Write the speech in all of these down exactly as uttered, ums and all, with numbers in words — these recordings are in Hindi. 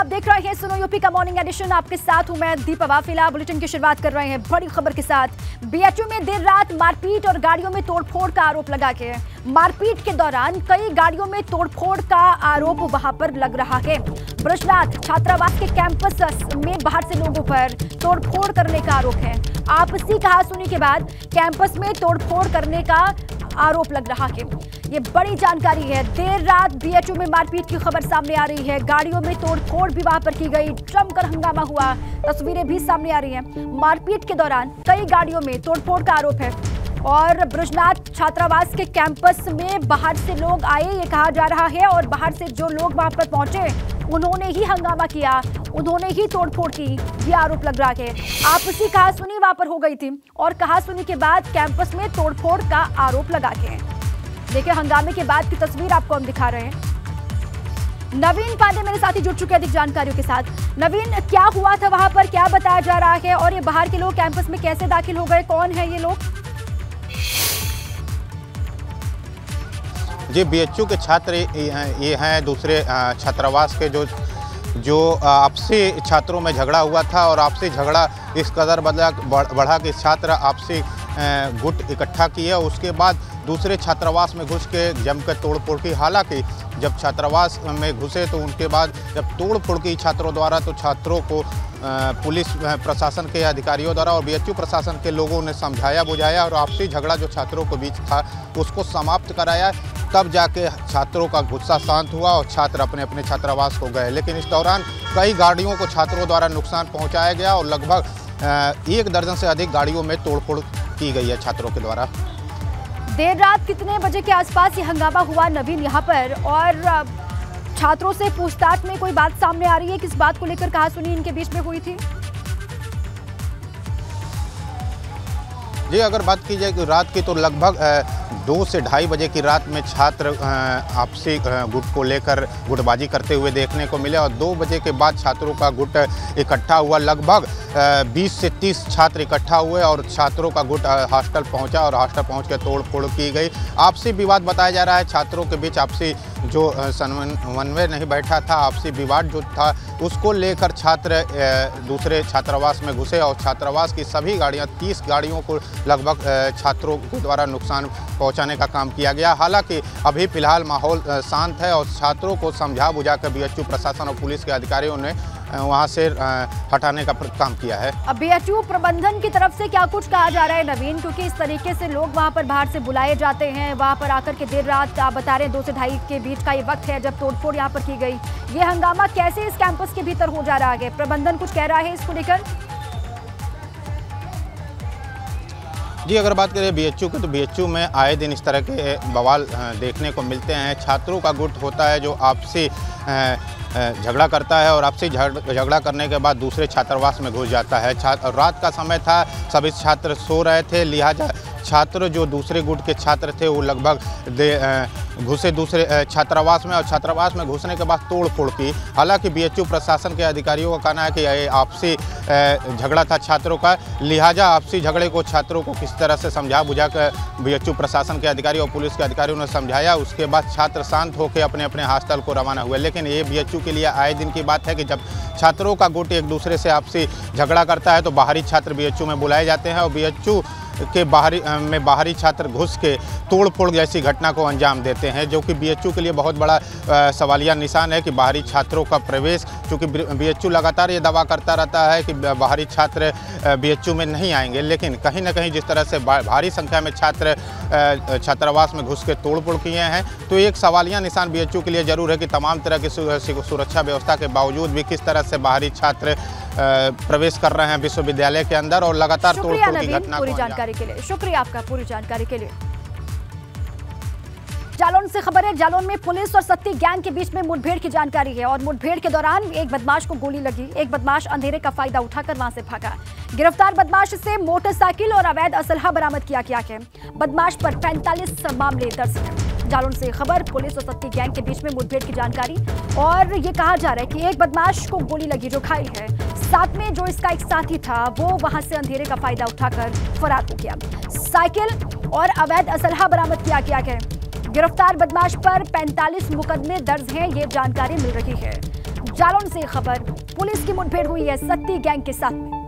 देख रहे हैं सुनो यूपी का मॉर्निंग एडिशन। आपके साथ हूं मैं दीपा वाफिला। बुलेटिन की शुरुआत कर रहे हैं बड़ी खबर के साथ। बीएचयू में देर रात मारपीट और गाड़ियों में तोड़फोड़ का आरोप लगा के मारपीट के दौरान कई गाड़ियों में तोड़फोड़ का आरोप वहां पर लग रहा है। ब्रजनाथ छात्रावास के कैंपस में बाहर से लोगों पर तोड़फोड़ करने का आरोप है। आपसी कहासुनी के बाद कैंपस में तोड़फोड़ करने का आरोप लग रहा है। ये बड़ी जानकारी है। देर रात बीएचयू में मारपीट की खबर सामने आ रही है। गाड़ियों में तोड़फोड़ भी वहां पर की गई, जमकर हंगामा हुआ, तस्वीरें भी सामने आ रही हैं। मारपीट के दौरान कई गाड़ियों में तोड़फोड़ का आरोप है और ब्रजनाथ छात्रावास के कैंपस में बाहर से लोग आए, ये कहा जा रहा है, और बाहर से जो लोग वहां पर पहुंचे उन्होंने ही हंगामा किया, उन्होंने ही तोड़फोड़ की, ये आरोप लग रहा है। आपसी कहासुनी वहां पर हो गई थी और कहासुनी के बाद कैंपस में तोड़फोड़ का आरोप लगा के देखिए हंगामे के बाद की तस्वीर आपको हम दिखा रहे हैं। नवीन पांडे मेरे साथी जुड़ चुके हैं अधिक जानकारियों के साथ। नवीन, क्या हुआ था वहां पर, क्या बताया जा रहा है और ये बाहर के लोग कैंपस में कैसे दाखिल हो गए, कौन है ये लोग? जी, बीएचयू के छात्र ये हैं दूसरे छात्रावास के जो जो आपसी छात्रों में झगड़ा हुआ था और आपसी झगड़ा इस कदर बदला बढ़ा कि छात्र आपसी गुट इकट्ठा किए। उसके बाद दूसरे छात्रावास में घुस के जमकर तोड़फोड़ की। हालांकि जब छात्रावास में घुसे तो उनके बाद जब तोड़फोड़ की छात्रों द्वारा तो छात्रों को पुलिस प्रशासन के अधिकारियों द्वारा और बीएचयू प्रशासन के लोगों ने समझाया बुझाया और आपसी झगड़ा जो छात्रों के बीच था उसको समाप्त कराया। तब जाके छात्रों का गुस्सा शांत हुआ और छात्र अपने अपने छात्रावास को गए। लेकिन इस दौरान कई गाड़ियों को छात्रों द्वारा नुकसान पहुंचाया गया और लगभग एक दर्जन से अधिक गाड़ियों में तोड़फोड़ की गई है छात्रों के द्वारा। देर रात कितने बजे के आसपास ये हंगामा हुआ नवीन यहाँ पर, और छात्रों से पूछताछ में कोई बात सामने आ रही है? किस बात को लेकर कहासुनी इनके बीच में हुई थी? जी, अगर बात की जाए कि रात की तो लगभग दो से ढाई बजे की रात में छात्र आपसी गुट को लेकर गुटबाजी करते हुए देखने को मिले और दो बजे के बाद छात्रों का गुट इकट्ठा हुआ। लगभग बीस से तीस छात्र इकट्ठा हुए और छात्रों का गुट हॉस्टल पहुंचा और हॉस्टल पहुंच कर तोड़फोड़ की गई। आपसी विवाद बताया जा रहा है छात्रों के बीच, आपसी जो समन्वय नहीं बैठा था, आपसी विवाद जो था उसको लेकर छात्र दूसरे छात्रावास में घुसे और छात्रावास की सभी गाड़ियां तीस गाड़ियों को लगभग छात्रों के द्वारा नुकसान पहुंचाने का काम किया गया। हालांकि अभी फिलहाल माहौल शांत है और छात्रों को समझा बुझाकर बीएचयू प्रशासन और पुलिस के अधिकारियों ने वहां से हटाने का काम किया है। अब बीएचयू प्रबंधन की तरफ से क्या कुछ कहा जा रहा है नवीन, क्योंकि इस तरीके से लोग वहां पर बाहर से बुलाए जाते हैं, वहां पर आकर के देर रात आप बता रहे हैं दो से ढाई के बीच का ये वक्त है जब तोड़फोड़ यहाँ पर की गई। ये हंगामा कैसे इस कैंपस के भीतर हो जा रहा है, प्रबंधन कुछ कह रहा है इसको लेकर? जी, अगर बात करें बीएचयू की तो बीएचयू में आए दिन इस तरह के बवाल देखने को मिलते हैं। छात्रों का गुट होता है जो आपसी झगड़ा करता है और आपसी झगड़ा करने के बाद दूसरे छात्रावास में घुस जाता है। छात्र रात का समय था, सभी छात्र सो रहे थे, लिहाजा छात्र जो दूसरे गुट के छात्र थे वो लगभग घुसे दूसरे छात्रावास में और छात्रावास में घुसने के बाद तोड़फोड़ की। हालांकि बीएचयू प्रशासन के अधिकारियों का कहना है कि ये आपसी झगड़ा था छात्रों का, लिहाजा आपसी झगड़े को छात्रों को किस तरह से समझा बुझा कर बीएचयू प्रशासन के अधिकारी और पुलिस के अधिकारियों ने समझाया। उसके बाद छात्र शांत होकर अपने अपने हॉस्टल को रवाना हुए। लेकिन ये बीएचयू के लिए आए दिन की बात है कि जब छात्रों का गुट एक दूसरे से आपसी झगड़ा करता है तो बाहरी छात्र बीएचयू में बुलाए जाते हैं और बीएचयू के बाहरी में बाहरी छात्र घुस के तोड़फोड़ जैसी घटना को अंजाम देते हैं, जो कि बीएचयू के लिए बहुत बड़ा सवालिया निशान है कि बाहरी छात्रों का प्रवेश, क्योंकि बीएचयू लगातार ये दावा करता रहता है कि बाहरी छात्र बीएचयू में नहीं आएंगे, लेकिन कहीं ना कहीं जिस तरह से भारी संख्या में छात्र छात्रावास में घुस के तोड़फोड़ किए हैं तो एक सवालिया निशान बीएचयू के लिए जरूर है कि तमाम तरह की सुरक्षा व्यवस्था के बावजूद भी किस तरह से बाहरी छात्र प्रवेश कर रहे हैं विश्वविद्यालय के अंदर और लगातार तोड़फोड़ की घटना। पूरी जानकारी के लिए शुक्रिया आपका, पूरी जानकारी के लिए। जालौन से खबर है। जालौन में पुलिस और सत्ती गैंग के बीच में मुठभेड़ की जानकारी है और मुठभेड़ के दौरान एक बदमाश को गोली लगी। एक बदमाश अंधेरे का फायदा उठाकर वहां से भागा। गिरफ्तार बदमाश से मोटरसाइकिल और अवैध असलहा बरामद किया गया है। बदमाश पर पैंतालीस मामले दर्ज हैं। जालौन से खबर, पुलिस और सत्ती गैंग के बीच में मुठभेड़ की जानकारी और ये कहा जा रहा है कि एक बदमाश को गोली लगी जो घायल है। साथ में जो इसका एक साथी था वो वहां से अंधेरे का फायदा उठाकर फरार हो गया। साइकिल और अवैध असलहा बरामद किया गया है। गिरफ्तार बदमाश पर पैंतालीस मुकदमे दर्ज हैं, ये जानकारी मिल रही है। जालौन से खबर, पुलिस की मुठभेड़ हुई है सत्ती गैंग के साथ में।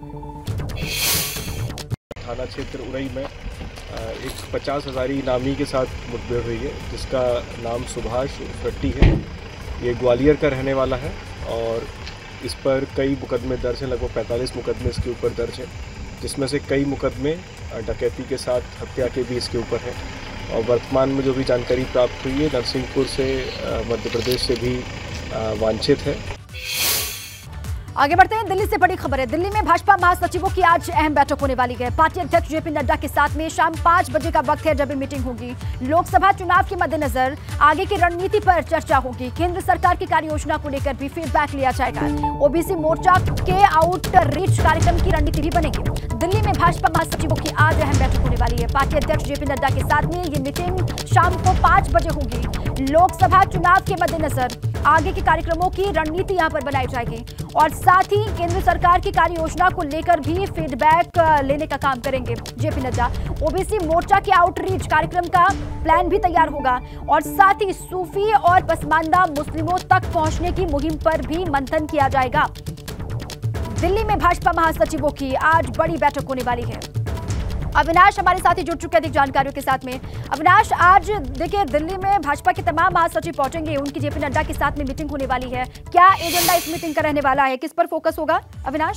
थाना क्षेत्र उरई में एक पचास हजारी इनामी के साथ मुठभेड़ हुई है, जिसका नाम सुभाष फट्टी है। ये ग्वालियर का रहने वाला है और इस पर कई मुकदमे दर्ज हैं, लगभग पैंतालीस मुकदमे इसके ऊपर दर्ज हैं, जिसमें से कई मुकदमे डकैती के साथ हत्या के भी इसके ऊपर हैं। और वर्तमान में जो भी जानकारी प्राप्त हुई है, नरसिंहपुर से मध्य प्रदेश से भी वांछित है। आगे बढ़ते हैं, दिल्ली से बड़ी खबर है। दिल्ली में भाजपा महासचिवों की आज अहम बैठक होने वाली है। पार्टी अध्यक्ष जेपी नड्डा के साथ में शाम पाँच बजे का वक्त है जब ये मीटिंग होगी। लोकसभा चुनाव के मद्देनजर आगे की रणनीति पर चर्चा होगी। केंद्र सरकार की कार्य योजना को लेकर भी फीडबैक लिया जाएगा। ओबीसी मोर्चा के आउटरीच कार्यक्रम की रणनीति भी बनेगी। दिल्ली में भाजपा महासचिवों की आज अहम बैठक होने वाली है। पार्टी अध्यक्ष जेपी नड्डा के साथ में ये मीटिंग शाम को पाँच बजे होगी। लोकसभा चुनाव के मद्देनजर आगे के कार्यक्रमों की रणनीति यहां पर बनाई जाएगी और साथ ही केंद्र सरकार की कार्य योजना को लेकर भी फीडबैक लेने का काम करेंगे जेपी नड्डा। ओबीसी मोर्चा के आउटरीच कार्यक्रम का प्लान भी तैयार होगा और साथ ही सूफी और पसमानदा मुस्लिमों तक पहुंचने की मुहिम पर भी मंथन किया जाएगा। दिल्ली में भाजपा महासचिवों की आज बड़ी बैठक होने वाली है। अविनाश हमारे साथ ही जुड़ चुके अधिक जानकारियों के साथ में। अविनाश, आज देखिए दिल्ली में भाजपा के तमाम महासचिव पहुंचेंगे, उनकी जेपी नड्डा के साथ में मीटिंग होने वाली है। क्या एजेंडा इस मीटिंग का रहने वाला है, किस पर फोकस होगा अविनाश?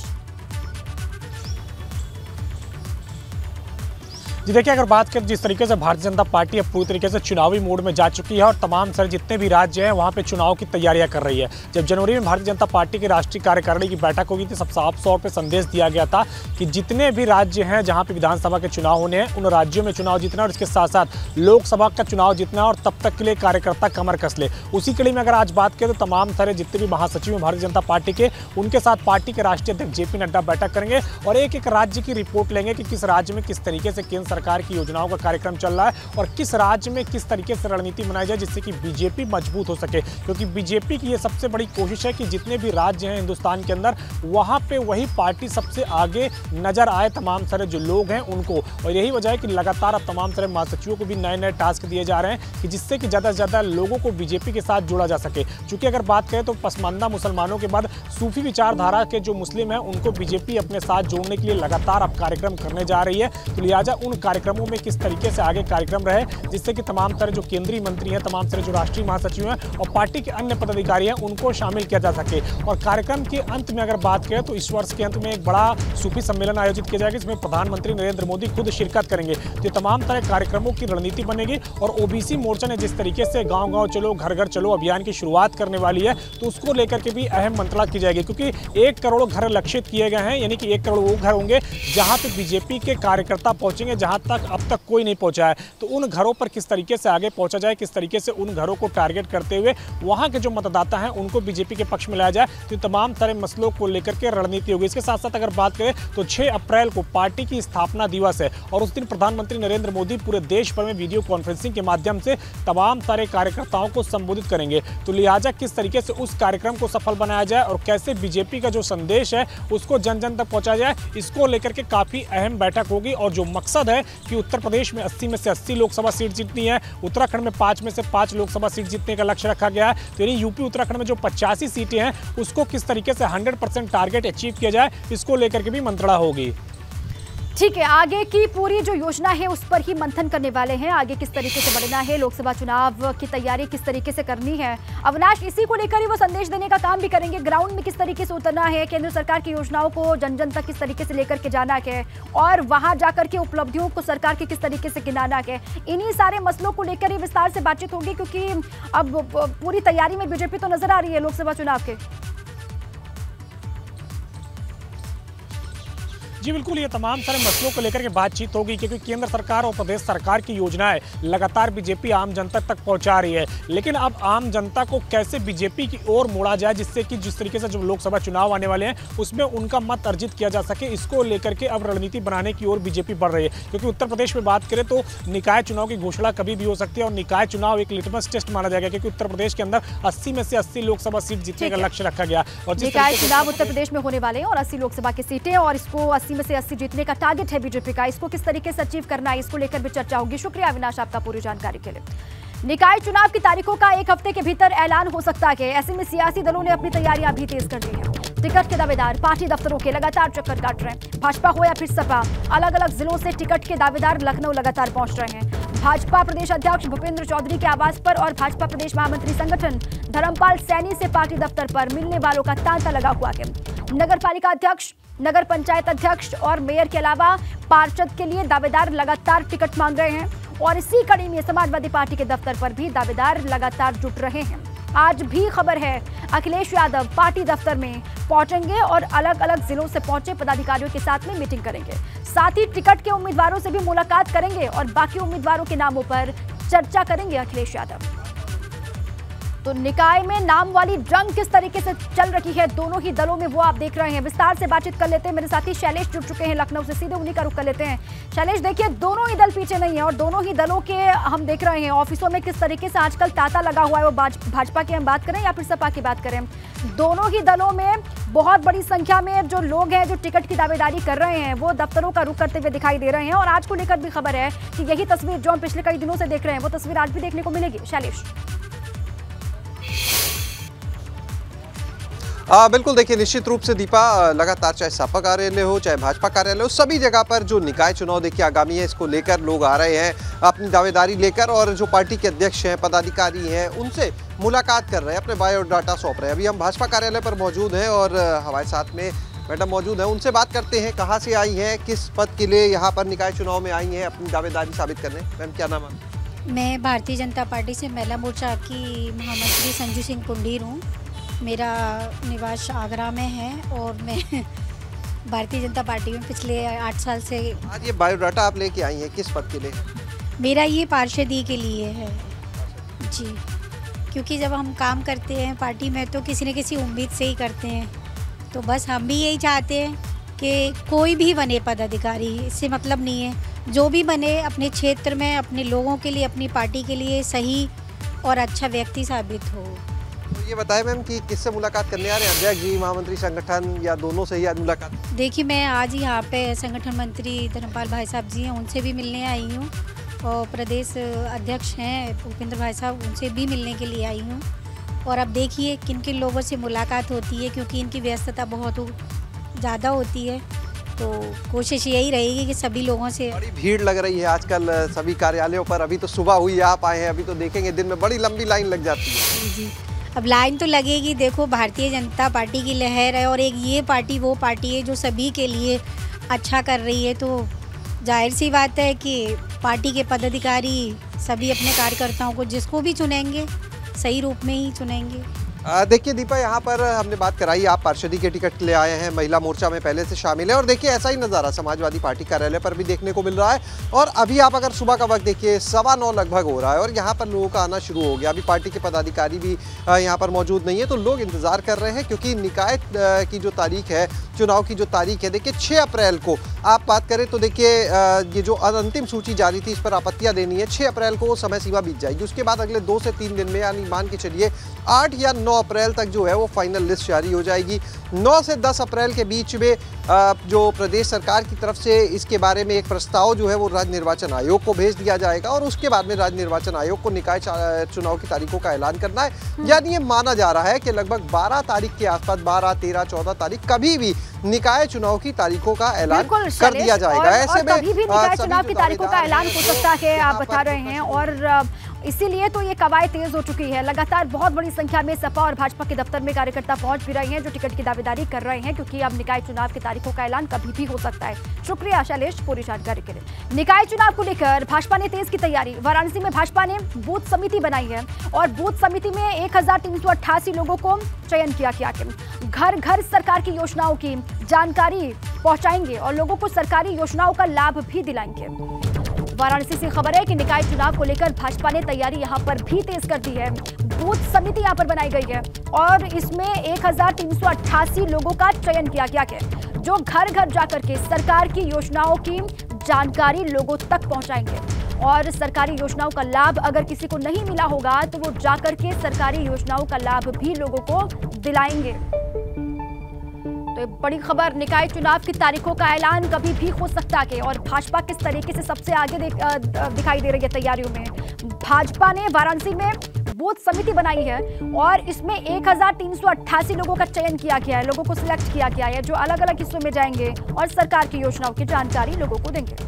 जी देखिए, अगर बात करें जिस तरीके से भारतीय जनता पार्टी अब पूरी तरीके से चुनावी मोड में जा चुकी है और तमाम सारे जितने भी राज्य हैं वहाँ पे चुनाव की तैयारियां कर रही है। जब जनवरी में भारतीय जनता पार्टी की राष्ट्रीय कार्यकारिणी की बैठक होगी तो सब साफ तौर पे संदेश दिया गया था कि जितने भी राज्य हैं जहाँ पे विधानसभा के चुनाव होने हैं उन राज्यों में चुनाव जीतना और इसके साथ साथ लोकसभा का चुनाव जीतना और तब तक के लिए कार्यकर्ता कमर कस ले। उसी कड़ी में अगर आज बात करें तो तमाम सारे जितने भी महासचिव हैं भारतीय जनता पार्टी के, उनके साथ पार्टी के राष्ट्रीय अध्यक्ष जेपी नड्डा बैठक करेंगे और एक एक राज्य की रिपोर्ट लेंगे कि किस राज्य में किस तरीके से केंद्र सरकार की योजनाओं कार्यक्रम चल रहा है और किस राज्य में किस तरीके से रणनीति बनाई जाए जिससे कि बीजेपी मजबूत हो सके। क्योंकि बीजेपी की ये सबसे बड़ी कोशिश है कि जितने भी राज्य हैं हिंदुस्तान के अंदर वहां पे वही पार्टी सबसे आगे नजर आए तमाम सारे जो लोग हैं उनको। और यही वजह है कि लगातार अब तमाम सारे महासचिवों को भी नए नए टास्क दिए जा रहे हैं कि जिससे कि ज़्यादा से ज़्यादा लोगों को बीजेपी के साथ जोड़ा जा सके। चूँकि अगर बात करें तो पसमानदा मुसलमानों के बाद सूफी विचारधारा के जो मुस्लिम हैं उनको बीजेपी अपने साथ जोड़ने के लिए लगातार अब कार्यक्रम करने जा रही है। तो लिहाजा उन कार्यक्रमों में किस तरीके से आगे कार्यक्रम रहे जिससे कि तमाम सारे जो केंद्रीय मंत्री हैं, तमाम सारे जो राष्ट्रीय महासचिव हैं और पार्टी के अन्य पदाधिकारी हैं उनको शामिल किया जा सके। और कार्यक्रम के अंत में अगर बात करें तो इस वर्ष के अंत में एक बड़ा सूफी सम्मेलन आयोजित किया जाएगा, इसमें प्रधानमंत्री नरेंद्र मोदी खुद शिरकत करेंगे। तो तमाम सारे कार्यक्रमों की रणनीति बनेगी और ओबीसी मोर्चा ने जिस तरीके से गाँव गाँव चलो घर घर चलो अभियान की शुरुआत करने वाली है तो उसको लेकर के भी अहम मंत्रणा की जाएगी। क्योंकि एक करोड़ घर लक्षित किए गए हैं, यानी कि एक करोड़ वो घर होंगे जहाँ पे बीजेपी के कार्यकर्ता पहुंचेंगे जहाँ तक अब तक कोई नहीं पहुंचा है। तो उन घरों पर किस तरीके से आगे पहुंचा जाए, किस तरीके से उन घरों को टारगेट करते हुए वहां के जो मतदाता हैं उनको बीजेपी के पक्ष में लाया जाए, तो तमाम सारे मसलों को लेकर के रणनीति होगी। इसके साथ साथ अगर बात करें तो छह अप्रैल को पार्टी की स्थापना दिवस है और उस दिन प्रधानमंत्री नरेंद्र मोदी पूरे देश भर में वीडियो कॉन्फ्रेंसिंग के माध्यम से तमाम सारे कार्यकर्ताओं को संबोधित करेंगे। तो लिहाजा किस तरीके से उस कार्यक्रम को सफल बनाया जाए और कैसे बीजेपी का जो संदेश है उसको जन जन तक पहुंचाया जाए, इसको लेकर के काफी अहम बैठक होगी। और जो मकसद है कि उत्तर प्रदेश में अस्सी में से अस्सी लोकसभा सीट जीतनी है, उत्तराखंड में पांच में से पांच लोकसभा सीट जीतने का लक्ष्य रखा गया है। तो यानी यूपी उत्तराखंड में जो पचासी सीटें हैं उसको किस तरीके से सौ परसेंट टारगेट अचीव किया जाए, इसको लेकर के भी मंत्रणा होगी। ठीक है, आगे की पूरी जो योजना है उस पर ही मंथन करने वाले हैं, आगे किस तरीके से बढ़ना है, लोकसभा चुनाव की तैयारी किस तरीके से करनी है। अविनाश, इसी को लेकर ही वो संदेश देने का काम भी करेंगे, ग्राउंड में किस तरीके से उतरना है, केंद्र सरकार की योजनाओं को जन जन तक किस तरीके से लेकर के जाना है और वहां जाकर के उपलब्धियों को सरकार की किस तरीके से गिनाना है। इन्हीं सारे मसलों को लेकर ही विस्तार से बातचीत होगी क्योंकि अब पूरी तैयारी में बीजेपी तो नजर आ रही है लोकसभा चुनाव के। जी बिल्कुल, ये तमाम सारे मसलों को लेकर के बातचीत होगी क्योंकि केंद्र सरकार और प्रदेश सरकार की योजनाएं लगातार बीजेपी आम जनता तक पहुंचा रही है। लेकिन अब आम जनता को कैसे बीजेपी की ओर मोड़ा जाए जिससे कि जिस तरीके से जो लोकसभा चुनाव आने वाले हैं उसमें उनका मत अर्जित किया जा सके, इसको लेकर के अब रणनीति बनाने की ओर बीजेपी बढ़ रही है। क्योंकि उत्तर प्रदेश में बात करें तो निकाय चुनाव की घोषणा कभी भी हो सकती है और निकाय चुनाव एक लिटमस टेस्ट माना जाएगा क्योंकि उत्तर प्रदेश के अंदर अस्सी में से अस्सी लोकसभा सीट जीतने का लक्ष्य रखा गया। और निकाय चुनाव उत्तर प्रदेश में होने वाले हैं और अस्सी लोकसभा की सीटें और इसको अस्सी में से अस्सी जीतने का टारगेट है बीजेपी का, इसको किस तरीके से अचीव करना है इसको लेकर भी चर्चा होगी। शुक्रिया अविनाश आपका पूरी जानकारी के लिए। निकाय चुनाव की तारीखों का एक हफ्ते के भीतर ऐलान हो सकता है। ऐसे में सियासी दलों ने अपनी तैयारियां भी तेज कर दी हैं। टिकट के दावेदार पार्टी दफ्तरों के लगातार चक्कर काट रहे हैं। भाजपा हो या फिर सपा, अलग अलग जिलों से टिकट के दावेदार लखनऊ लगातार पहुंच रहे हैं। भाजपा प्रदेश अध्यक्ष भूपेंद्र चौधरी के आवास पर और भाजपा प्रदेश महामंत्री संगठन धर्मपाल सैनी से पार्टी दफ्तर पर मिलने वालों का तांता लगा हुआ है। नगर पालिका अध्यक्ष, नगर पंचायत अध्यक्ष और मेयर के अलावा पार्षद के लिए दावेदार लगातार टिकट मांग रहे हैं और इसी कड़ी में समाजवादी पार्टी के दफ्तर पर भी दावेदार लगातार जुट रहे हैं। आज भी खबर है अखिलेश यादव पार्टी दफ्तर में पहुंचेंगे और अलग अलग जिलों से पहुंचे पदाधिकारियों के साथ में मीटिंग करेंगे। साथ ही टिकट के उम्मीदवारों से भी मुलाकात करेंगे और बाकी उम्मीदवारों के नामों पर चर्चा करेंगे अखिलेश यादव। तो निकाय में नाम वाली जंग किस तरीके से चल रही है दोनों ही दलों में, वो आप देख रहे हैं। विस्तार से बातचीत कर लेते हैं, मेरे साथी शैलेश जुड़ चुके हैं लखनऊ से, सीधे उन्हीं का रुख कर लेते हैं। शैलेश, देखिए दोनों ही दल पीछे नहीं है और दोनों ही दलों के हम देख रहे हैं ऑफिसों में किस तरीके से आजकल तांता लगा हुआ है। वो भाजपा की हम बात करें या फिर सपा की बात करें, दोनों ही दलों में बहुत बड़ी संख्या में जो लोग हैं जो टिकट की दावेदारी कर रहे हैं वो दफ्तरों का रुख करते हुए दिखाई दे रहे हैं। और आज को लेकर भी खबर है कि यही तस्वीर जो हम पिछले कई दिनों से देख रहे हैं वो तस्वीर आज भी देखने को मिलेगी। शैलेश, आ, बिल्कुल, देखिए निश्चित रूप से दीपा, लगातार चाहे सपा कार्यालय हो चाहे भाजपा कार्यालय हो, सभी जगह पर जो निकाय चुनाव देखिए आगामी है, इसको लेकर लोग आ रहे हैं अपनी दावेदारी लेकर और जो पार्टी के अध्यक्ष हैं, पदाधिकारी हैं, उनसे मुलाकात कर रहे हैं, अपने बायोडाटा सौंप रहे हैं। अभी हम भाजपा कार्यालय पर मौजूद हैं और हमारे साथ में मैडम मौजूद हैं, उनसे बात करते हैं कहाँ से आई हैं, किस पद के लिए यहाँ पर निकाय चुनाव में आई हैं अपनी दावेदारी साबित करने। मैम, क्या नाम है? मैं भारतीय जनता पार्टी से महिला मोर्चा की महामंत्री संजू सिंह कुंडीर हूँ। मेरा निवास आगरा में है और मैं भारतीय जनता पार्टी में पिछले आठ साल से। आज ये बायोडाटा आप लेके आई हैं, किस पद के लिए? मेरा ये पार्षदी के लिए है जी, क्योंकि जब हम काम करते हैं पार्टी में तो किसी न किसी उम्मीद से ही करते हैं। तो बस हम भी यही चाहते हैं कि कोई भी बने पदाधिकारी, इससे मतलब नहीं है, जो भी बने अपने क्षेत्र में अपने लोगों के लिए, अपनी पार्टी के लिए सही और अच्छा व्यक्ति साबित हो। तो ये बताएं मैम कि किससे मुलाकात करने आ रहे हैं, अध्यक्ष जी, महामंत्री संगठन, या दोनों से ही आज मुलाकात? देखिए, मैं आज यहाँ पे संगठन मंत्री धर्मपाल भाई साहब जी हैं, उनसे भी मिलने आई हूँ और प्रदेश अध्यक्ष हैं भूपेंद्र भाई साहब, उनसे भी मिलने के लिए आई हूँ। और अब देखिए किन किन लोगों से मुलाकात होती है, क्योंकि इनकी व्यस्तता बहुत ज़्यादा होती है, तो कोशिश यही रहेगी कि सभी लोगों से। बड़ी भीड़ लग रही है आजकल सभी कार्यालयों पर, अभी तो सुबह हुई, आप आए हैं, अभी तो देखेंगे दिन में बड़ी लंबी लाइन लग जाती है। जी, अब लाइन तो लगेगी। देखो, भारतीय जनता पार्टी की लहर है और एक ये पार्टी वो पार्टी है जो सभी के लिए अच्छा कर रही है, तो जाहिर सी बात है कि पार्टी के पदाधिकारी सभी अपने कार्यकर्ताओं को जिसको भी चुनेंगे सही रूप में ही चुनेंगे। देखिए दीपा, यहाँ पर हमने बात कराई, आप पार्षदी के टिकट ले आए हैं, महिला मोर्चा में पहले से शामिल है और देखिए ऐसा ही नज़ारा समाजवादी पार्टी कार्यालय पर भी देखने को मिल रहा है। और अभी आप अगर सुबह का वक्त देखिए, सवा नौ लगभग हो रहा है और यहाँ पर लोगों का आना शुरू हो गया। अभी पार्टी के पदाधिकारी भी यहाँ पर मौजूद नहीं है, तो लोग इंतज़ार कर रहे हैं, क्योंकि निकाय की जो तारीख है, चुनाव की जो तारीख है, देखिए छः अप्रैल को आप बात करें तो देखिए ये जो अंतिम सूची जारी थी, इस पर आपत्तियाँ देनी है, छः अप्रैल को समय सीमा बीत जाएगी। उसके बाद अगले दो से तीन दिन में, यानी मान के चलिए आठ या नौ अप्रैल तक जो है वो फाइनल लिस्ट जारी हो जाएगी। नौ से दस अप्रैल के बीच में जो प्रदेश सरकार की तरफ से इसके बारे में एक प्रस्ताव जो है वो राज्य निर्वाचन आयोग को भेज दिया जाएगा और उसके बाद में राज्य निर्वाचन आयोग को निकाय चुनाव की तारीखों का ऐलान करना है। यानी ये माना जा रहा है कि लगभग बारह तारीख के आसपास, बारह तेरह चौदह तारीख, कभी भी निकाय चुनाव की तारीखों का ऐलान कर दिया जाएगा। ऐसे में कभी भी निकाय चुनाव की तारीखों का ऐलान हो सकता है, आप बता रहे हैं, और इसीलिए तो ये कवायद तेज हो चुकी है। लगातार बहुत बड़ी संख्या में सपा और भाजपा के दफ्तर में कार्यकर्ता पहुंच भी रहे हैं जो टिकट की दावेदारी कर रहे हैं, क्योंकि अब निकाय चुनाव की तारीखों का ऐलान कभी भी हो सकता है। शुक्रिया शैलेश पूरी जानकारी के लिए। निकाय चुनाव को लेकर भाजपा ने तेज की तैयारी। वाराणसी में भाजपा ने बूथ समिति बनाई है और बूथ समिति में एक हजार तीन सौ अट्ठासी लोगों को चयन किया गया है। घर घर सरकार की योजनाओं की जानकारी पहुंचाएंगे और लोगों को सरकारी योजनाओं का लाभ भी दिलाएंगे। वाराणसी से खबर है कि निकाय चुनाव को लेकर भाजपा ने तैयारी यहां पर भी तेज कर दी है। बूथ समिति यहां पर बनाई गई है और इसमें एक हजार तीन सौ अट्ठासी लोगों का चयन किया गया है जो घर घर जाकर के सरकार की योजनाओं की जानकारी लोगों तक पहुंचाएंगे और सरकारी योजनाओं का लाभ अगर किसी को नहीं मिला होगा तो वो जाकर के सरकारी योजनाओं का लाभ भी लोगों को दिलाएंगे। तो बड़ी खबर, निकाय चुनाव की तारीखों का ऐलान कभी भी हो सकता है और भाजपा किस तरीके से सबसे आगे दिखाई दे रही है तैयारियों में। भाजपा ने वाराणसी में बूथ समिति बनाई है और इसमें एक हजार तीन सौ अट्ठासी लोगों का चयन किया गया है, लोगों को सिलेक्ट किया गया है जो अलग अलग हिस्सों में जाएंगे और सरकार की योजनाओं की जानकारी लोगों को देंगे।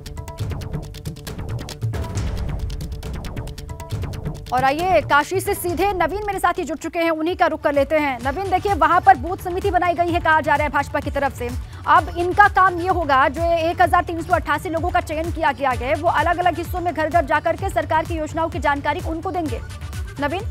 और आइए काशी से सीधे नवीन मेरे साथ ही जुड़ चुके हैं, उन्हीं का रुख कर लेते हैं। नवीन, देखिए वहां पर बूथ समिति बनाई गई है, कहा जा रहा है भाजपा की तरफ से। अब इनका काम ये होगा, जो एक हजार तीन सौ अट्ठासी लोगों का चयन किया गया है वो अलग अलग हिस्सों में घर घर जाकर के सरकार की योजनाओं की जानकारी उनको देंगे। नवीन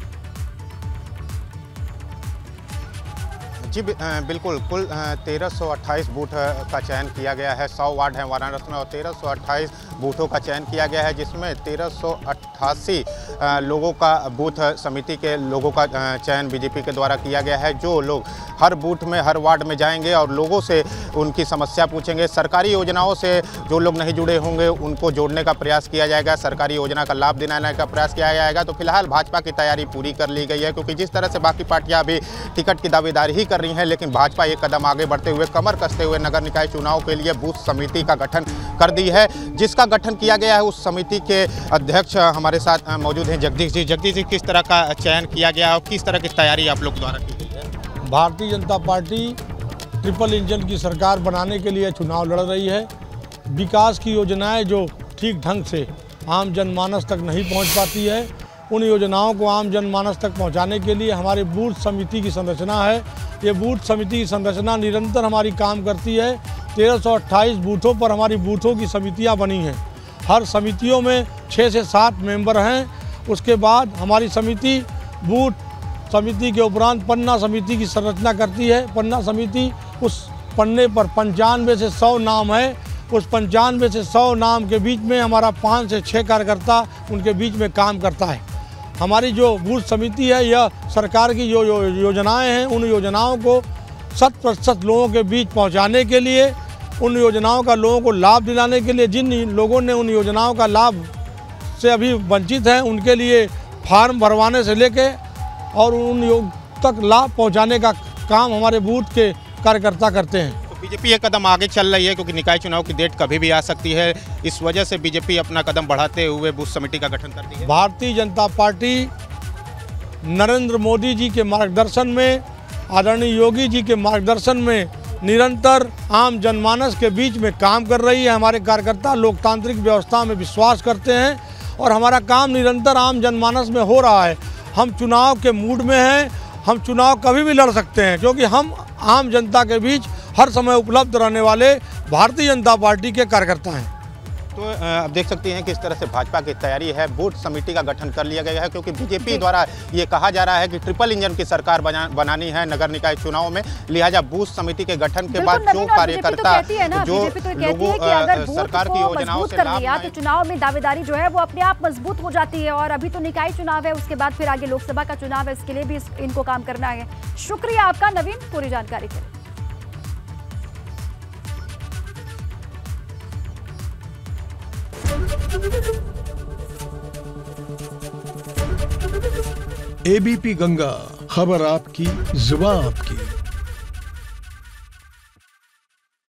जी बिल्कुल, कुल तेरह सौ अट्ठाईस बूथ का चयन किया गया है। सौ वार्ड हैं वाराणसी में और तेरह सौ अट्ठाईस बूथों का चयन किया गया है, जिसमें तेरह सौ अट्ठासी लोगों का बूथ समिति के लोगों का चयन बीजेपी के द्वारा किया गया है, जो लोग हर बूथ में हर वार्ड में जाएंगे और लोगों से उनकी समस्या पूछेंगे। सरकारी योजनाओं से जो लोग नहीं जुड़े होंगे उनको जोड़ने का प्रयास किया जाएगा, सरकारी योजना का लाभ दिलाने का प्रयास किया जाएगा। तो फिलहाल भाजपा की तैयारी पूरी कर ली गई है, क्योंकि जिस तरह से बाकी पार्टियां अभी टिकट की दावेदारी ही कर रही हैं, लेकिन भाजपा एक कदम आगे बढ़ते हुए कमर कसते हुए नगर निकाय चुनाव के लिए बूथ समिति का गठन कर दी है, जिसका गठन किया गया है। उस समिति के अध्यक्ष हमारे साथ मौजूद हैं जगदीश जी। जगदीश जी, किस तरह का चयन किया गया और किस तरह की तैयारी आप लोग द्वारा की गई है? Bharatiya Janata party triple engine की सरकार बनाने के लिए चुनाव लड़ रही है। विकास की योजनाएं जो ठीक ढंग से आम जनमानस तक नहीं पहुंच पाती है, उन योजनाओं को आम जनमानस तक पहुंचाने के लिए हमारे बूथ समिति की संरचना है। ये बूथ समिति की संरचना निरंतर हमारी काम करती है। तेरह सौ अट्ठाईस बूथों पर हमारी बूथों की समितियां बनी हैं। हर समितियों में छः से सात मेंबर हैं। उसके बाद हमारी समिति बूथ समिति के उपरांत पन्ना समिति की संरचना करती है। पन्ना समिति उस पन्ने पर पंचानवे से सौ नाम है। उस पंचानवे से सौ नाम के बीच में हमारा पाँच से छः कार्यकर्ता उनके बीच में काम करता है। हमारी जो बूथ समिति है, यह सरकार की जो योजनाएं हैं, उन योजनाओं को शत प्रतिशत लोगों के बीच पहुंचाने के लिए, उन योजनाओं का लोगों को लाभ दिलाने के लिए, जिन लोगों ने उन योजनाओं का लाभ से अभी वंचित हैं, उनके लिए फार्म भरवाने से लेके और उन योग तक लाभ पहुंचाने का काम हमारे बूथ के कार्यकर्ता करते हैं। तो बीजेपी एक कदम आगे चल रही है, क्योंकि निकाय चुनाव की डेट कभी भी आ सकती है। इस वजह से बीजेपी अपना कदम बढ़ाते हुए बूथ समिति का गठन करती है। भारतीय जनता पार्टी नरेंद्र मोदी जी के मार्गदर्शन में, आदरणीय योगी जी के मार्गदर्शन में निरंतर आम जनमानस के बीच में काम कर रही है। हमारे कार्यकर्ता लोकतांत्रिक व्यवस्था में विश्वास करते हैं और हमारा काम निरंतर आम जनमानस में हो रहा है। हम चुनाव के मूड में हैं, हम चुनाव कभी भी लड़ सकते हैं, क्योंकि हम आम जनता के बीच हर समय उपलब्ध रहने वाले भारतीय जनता पार्टी के कार्यकर्ता हैं। तो अब देख सकते हैं किस तरह से भाजपा की तैयारी है। बूथ समिति का गठन कर लिया गया है, क्योंकि बीजेपी द्वारा ये कहा जा रहा है कि ट्रिपल इंजन की सरकार बना, बनानी है नगर निकाय चुनाव में। लिहाजा बूथ समिति के गठन के बाद जो कार्यकर्ता तो जो लोगों सरकार की योजनाओं से लाभ लिया, तो चुनाव में दावेदारी जो है वो अपने आप मजबूत हो जाती है। और अभी तो निकाय चुनाव है, उसके बाद फिर आगे लोकसभा का चुनाव है, इसके लिए भी इनको काम करना है। शुक्रिया आपका नवीन, पूरी जानकारी के लिए। एबीपी गंगा, खबर आपकी, जुबान आपकी।